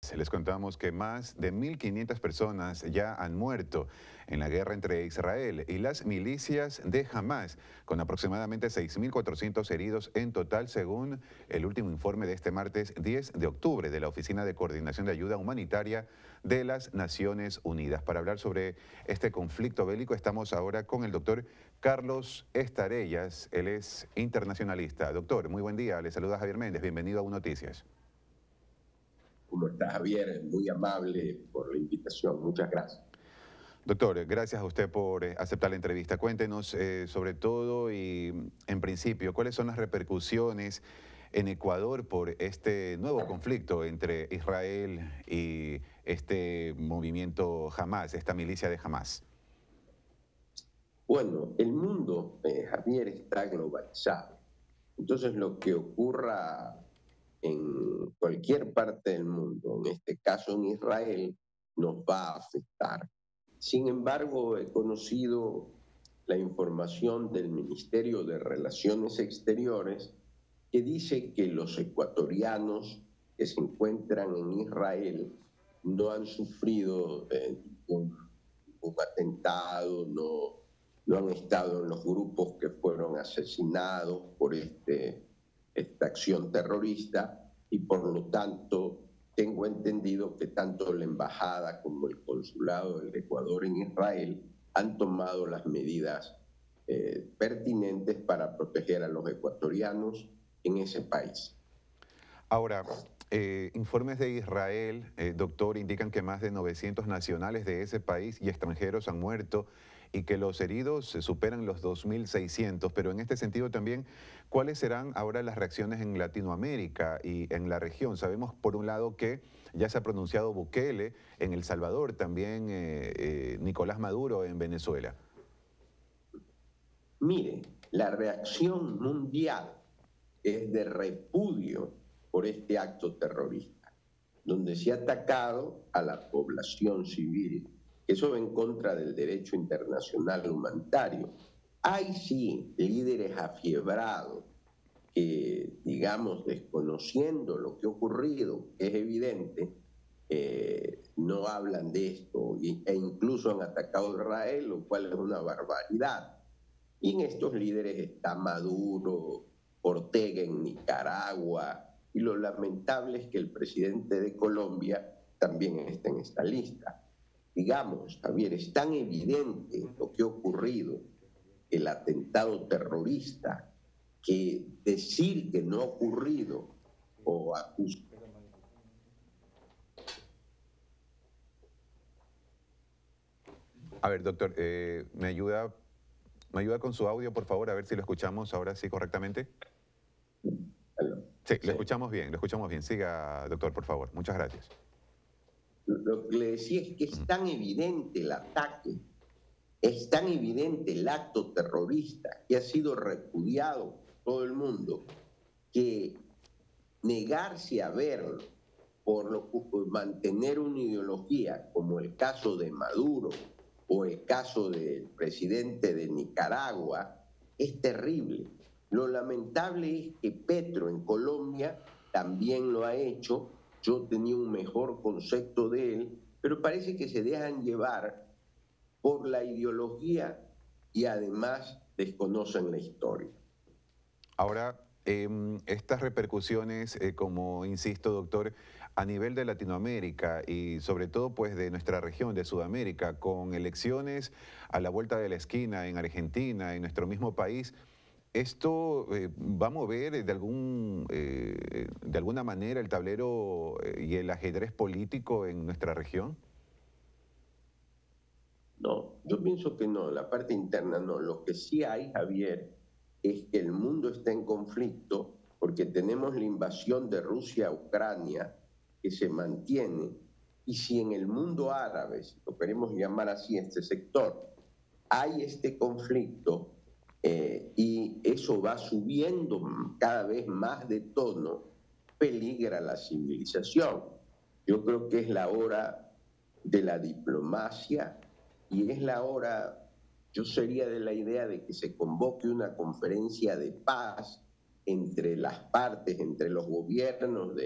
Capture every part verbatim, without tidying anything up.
Les contamos que más de mil quinientas personas ya han muerto en la guerra entre Israel y las milicias de Hamás, con aproximadamente seis mil cuatrocientos heridos en total, según el último informe de este martes diez de octubre de la Oficina de Coordinación de Ayuda Humanitaria de las Naciones Unidas. Para hablar sobre este conflicto bélico estamos ahora con el doctor Carlos Estarellas. Él es internacionalista. Doctor, muy buen día. Le saluda Javier Méndez. Bienvenido a U Noticias. ¿Cómo está, Javier? Muy amable por la invitación. Muchas gracias. Doctor, gracias a usted por aceptar la entrevista. Cuéntenos eh, sobre todo y en principio, ¿cuáles son las repercusiones en Ecuador por este nuevo conflicto entre Israel y este movimiento Hamás, esta milicia de Hamás? Bueno, el mundo, eh, Javier, está globalizado. Entonces, lo que ocurra en cualquier parte del mundo, en este caso en Israel, nos va a afectar. Sin embargo, he conocido la información del Ministerio de Relaciones Exteriores que dice que los ecuatorianos que se encuentran en Israel no han sufrido eh, ningún, ningún atentado, no, no han estado en los grupos que fueron asesinados por este esta acción terrorista y por lo tanto tengo entendido que tanto la embajada como el consulado del Ecuador en Israel han tomado las medidas eh, pertinentes para proteger a los ecuatorianos en ese país. Ahora, eh, informes de Israel, eh, doctor, indican que más de novecientos nacionales de ese país y extranjeros han muerto y que los heridos superan los dos mil seiscientos, pero en este sentido también, ¿cuáles serán ahora las reacciones en Latinoamérica y en la región? Sabemos, por un lado, que ya se ha pronunciado Bukele en El Salvador, también eh, eh, Nicolás Maduro en Venezuela. Mire, la reacción mundial es de repudio por este acto terrorista, donde se ha atacado a la población civil. Eso va en contra del derecho internacional humanitario. Hay sí líderes afiebrados que, digamos, desconociendo lo que ha ocurrido, es evidente, eh, no hablan de esto e incluso han atacado a Israel, lo cual es una barbaridad. Y en estos líderes está Maduro, Ortega en Nicaragua, y lo lamentable es que el presidente de Colombia también está en esta lista. Digamos, Javier, es tan evidente lo que ha ocurrido, el atentado terrorista, que decir que no ha ocurrido o acusar. A ver, doctor, eh, ¿me ayuda, ¿me ayuda con su audio, por favor? A ver si lo escuchamos ahora sí correctamente. Sí, lo escuchamos bien, lo escuchamos bien. Siga, doctor, por favor. Muchas gracias. Lo que le decía es que es tan evidente el ataque, es tan evidente el acto terrorista que ha sido repudiado por todo el mundo, que negarse a verlo por, lo, por mantener una ideología, como el caso de Maduro o el caso del presidente de Nicaragua, es terrible. Lo lamentable es que Petro en Colombia también lo ha hecho. Yo tenía un mejor concepto de él, pero parece que se dejan llevar por la ideología y además desconocen la historia. Ahora, eh, estas repercusiones, eh, como insisto, doctor, a nivel de Latinoamérica y sobre todo pues de nuestra región, de Sudamérica, con elecciones a la vuelta de la esquina en Argentina, en nuestro mismo país, ¿esto eh, va a mover de, algún, eh, de alguna manera el tablero eh, y el ajedrez político en nuestra región? No, yo pienso que no, la parte interna no. Lo que sí hay, Javier, es que el mundo está en conflicto porque tenemos la invasión de Rusia a Ucrania que se mantiene, y si en el mundo árabe, si lo queremos llamar así, este sector, hay este conflicto eh, y eso va subiendo cada vez más de tono, peligra la civilización. Yo creo que es la hora de la diplomacia y es la hora, yo sería de la idea de que se convoque una conferencia de paz entre las partes, entre los gobiernos de,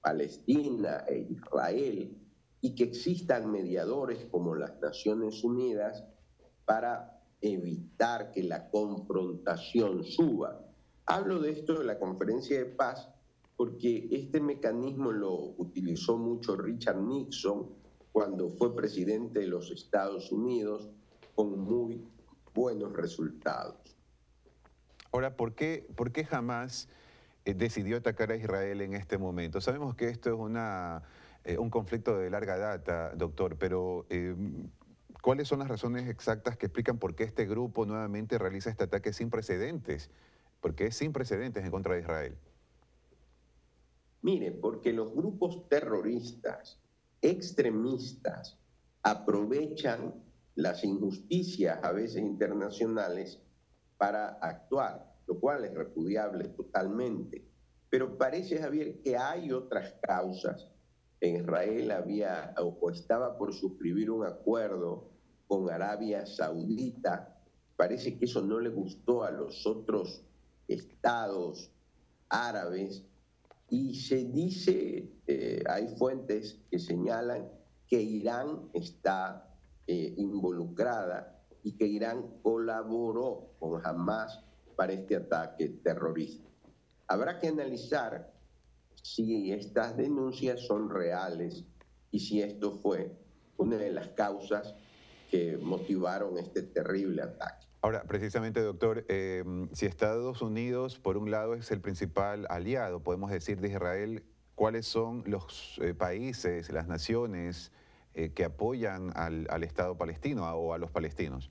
Palestina e Israel, y que existan mediadores como las Naciones Unidas para evitar que la confrontación suba. Hablo de esto de la conferencia de paz porque este mecanismo lo utilizó mucho Richard Nixon cuando fue presidente de los Estados Unidos, con muy buenos resultados. Ahora, ¿por qué, por qué Hamás eh, decidió atacar a Israel en este momento? Sabemos que esto es una, eh, un conflicto de larga data, doctor, pero eh, ¿cuáles son las razones exactas que explican por qué este grupo nuevamente realiza este ataque sin precedentes? Porque es sin precedentes en contra de Israel. Mire, porque los grupos terroristas, extremistas, aprovechan las injusticias a veces internacionales para actuar, lo cual es repudiable totalmente. Pero parece, Javier, que hay otras causas. En Israel había o estaba por suscribir un acuerdo con Arabia Saudita. Parece que eso no le gustó a los otros estados árabes y se dice, eh, hay fuentes que señalan que Irán está eh, involucrada y que Irán colaboró con Hamás para este ataque terrorista. Habrá que analizar si estas denuncias son reales y si esto fue una de las causas que motivaron este terrible ataque. Ahora, precisamente, doctor, eh, si Estados Unidos, por un lado, es el principal aliado, podemos decir, de Israel, ¿cuáles son los eh, países, las naciones eh, que apoyan al, al Estado palestino a, o a los palestinos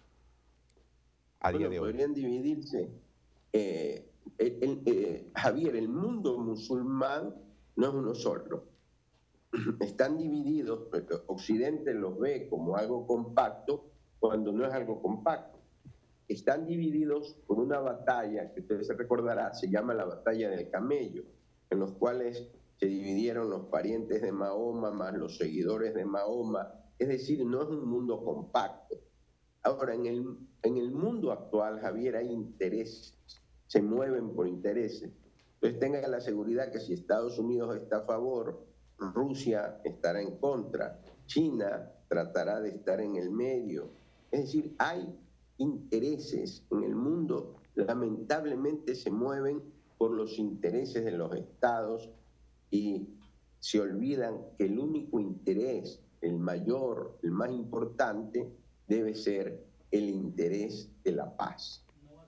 a bueno, día de hoy? Podrían dividirse. Eh, el, el, eh, Javier, el mundo musulmán no es uno solo. Están divididos, Occidente los ve como algo compacto cuando no es algo compacto. Están divididos por una batalla que usted se recordará, se llama la batalla del camello, en los cuales se dividieron los parientes de Mahoma más los seguidores de Mahoma. Es decir, no es un mundo compacto. Ahora, en el, en el mundo actual, Javier, hay intereses, se mueven por intereses. Entonces tenga la seguridad que si Estados Unidos está a favor, Rusia estará en contra, China tratará de estar en el medio. Es decir, hay intereses en el mundo, lamentablemente se mueven por los intereses de los estados y se olvidan que el único interés, el mayor, el más importante, debe ser el interés de la paz.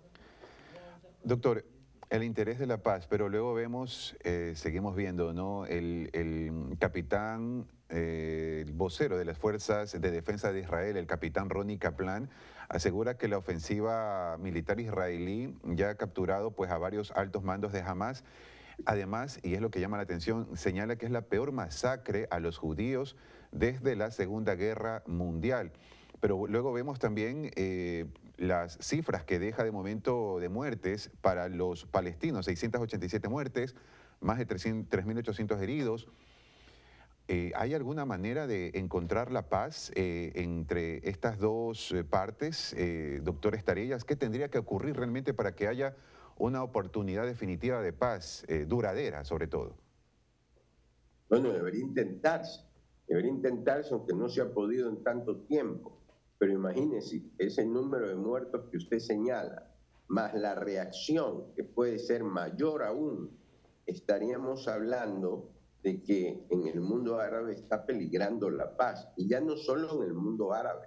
Doctor, el interés de la paz, pero luego vemos, eh, seguimos viendo, ¿no? El, el capitán, eh, el vocero de las Fuerzas de Defensa de Israel, el capitán Roni Kaplan, asegura que la ofensiva militar israelí ya ha capturado pues, a varios altos mandos de Hamás. Además, y es lo que llama la atención, señala que es la peor masacre a los judíos desde la Segunda Guerra Mundial. Pero luego vemos también eh, las cifras que deja de momento de muertes para los palestinos, seiscientas ochenta y siete muertes, más de tres mil ochocientos heridos. Eh, ¿Hay alguna manera de encontrar la paz eh, entre estas dos eh, partes, eh, doctor Estarellas? ¿Qué tendría que ocurrir realmente para que haya una oportunidad definitiva de paz, eh, duradera sobre todo? Bueno, debería intentarse, debería intentarse aunque no se ha podido en tanto tiempo. Pero imagínese ese número de muertos que usted señala, más la reacción, que puede ser mayor aún, estaríamos hablando de que en el mundo árabe está peligrando la paz, y ya no solo en el mundo árabe.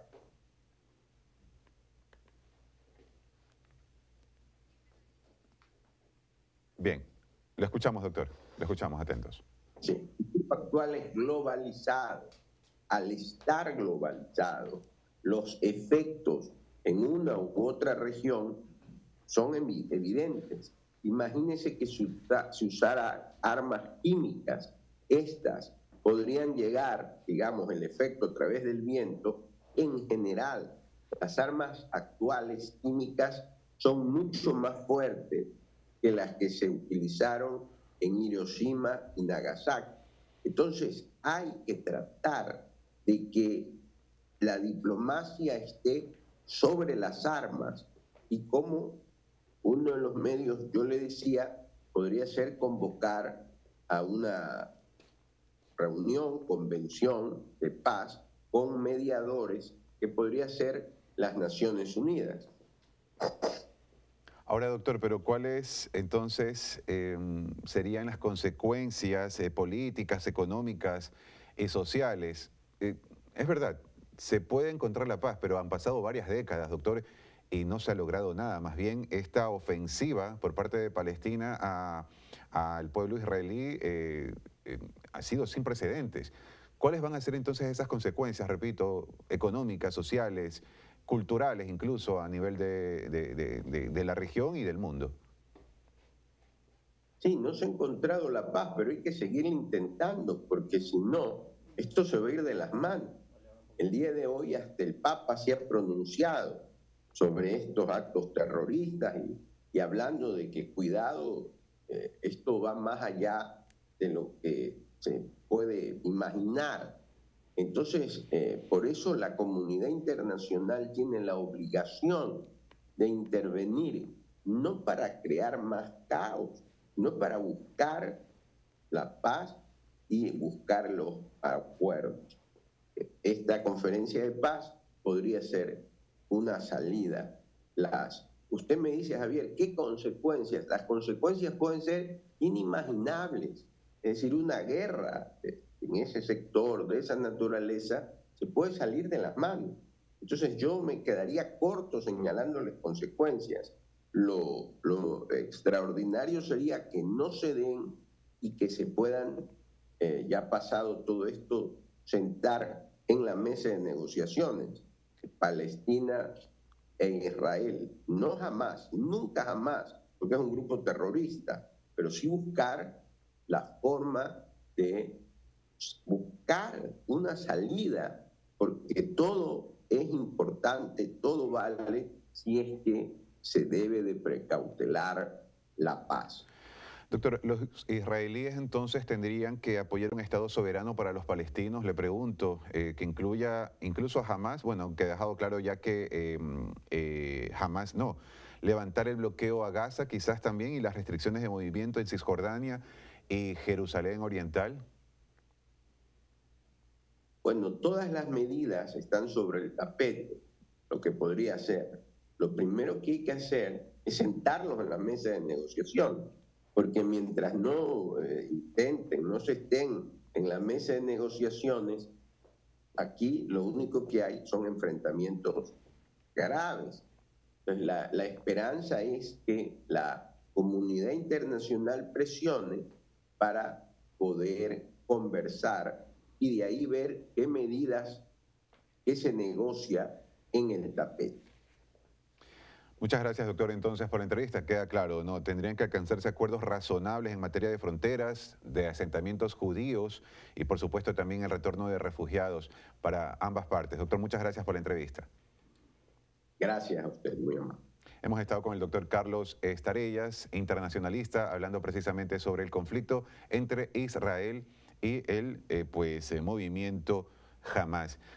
Bien, lo escuchamos, doctor, lo escuchamos, atentos. Sí, el mundo actual es globalizado. Al estar globalizado, los efectos en una u otra región son evidentes. Imagínese que si usara armas químicas, estas podrían llegar, digamos, el efecto a través del viento. En general, las armas actuales químicas son mucho más fuertes que las que se utilizaron en Hiroshima y Nagasaki. Entonces, hay que tratar de que la diplomacia esté sobre las armas, y como uno de los medios, yo le decía, podría ser convocar a una reunión, convención de paz con mediadores que podría ser las Naciones Unidas. Ahora, doctor, pero ¿cuáles entonces eh, serían las consecuencias eh, políticas, económicas y sociales? Eh, es verdad, se puede encontrar la paz, pero han pasado varias décadas, doctor, y no se ha logrado nada. Más bien, esta ofensiva por parte de Palestina a, al pueblo israelí eh, eh, ha sido sin precedentes. ¿Cuáles van a ser entonces esas consecuencias, repito, económicas, sociales, culturales, incluso a nivel de, de, de, de, de la región y del mundo? Sí, no se ha encontrado la paz, pero hay que seguir intentando, porque si no, esto se va a ir de las manos. El día de hoy hasta el Papa se ha pronunciado sobre estos actos terroristas y, y hablando de que, cuidado, eh, esto va más allá de lo que se puede imaginar. Entonces, eh, por eso la comunidad internacional tiene la obligación de intervenir, no para crear más caos, no para buscar la paz y buscar los acuerdos. Esta conferencia de paz podría ser una salida. Las, usted me dice, Javier, ¿qué consecuencias? Las consecuencias pueden ser inimaginables. Es decir, una guerra en ese sector, de esa naturaleza, se puede salir de las manos. Entonces yo me quedaría corto señalándoles consecuencias. Lo, lo extraordinario sería que no se den y que se puedan, eh, ya pasado todo esto, sentar en la mesa de negociaciones. Palestina e Israel, no jamás, nunca jamás, porque es un grupo terrorista, pero sí buscar la forma de buscar una salida, porque todo es importante, todo vale si es que se debe de precautelar la paz. Doctor, ¿los israelíes entonces tendrían que apoyar un Estado soberano para los palestinos? Le pregunto, eh, que incluya incluso a Hamas, bueno, que ha dejado claro ya que eh, eh, Hamas no, levantar el bloqueo a Gaza quizás también y las restricciones de movimiento en Cisjordania y Jerusalén Oriental. Bueno, todas las medidas están sobre el tapete, lo que podría hacer. Lo primero que hay que hacer es sentarlos en la mesa de negociación, porque mientras no eh, intenten, no se estén en la mesa de negociaciones, aquí lo único que hay son enfrentamientos graves. Entonces, la, la esperanza es que la comunidad internacional presione para poder conversar y de ahí ver qué medidas que se negocia en el tapete. Muchas gracias, doctor, entonces, por la entrevista. Queda claro, ¿no? Tendrían que alcanzarse acuerdos razonables en materia de fronteras, de asentamientos judíos y, por supuesto, también el retorno de refugiados para ambas partes. Doctor, muchas gracias por la entrevista. Gracias a usted, muy amable. Hemos estado con el doctor Carlos Estarellas, internacionalista, hablando precisamente sobre el conflicto entre Israel y el eh, pues, eh, movimiento Hamas.